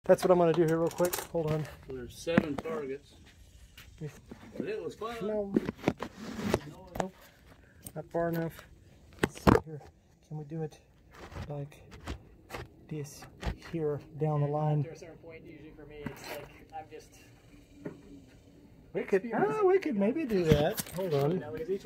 That's what I'm going to do here real quick. Hold on. So there's 7 targets. But it was fun. No. Nope. Not far enough. Let's see here. Can we do it like this here down the line? After a certain point, usually for me, it's like I'm just. We could maybe do that. Hold on.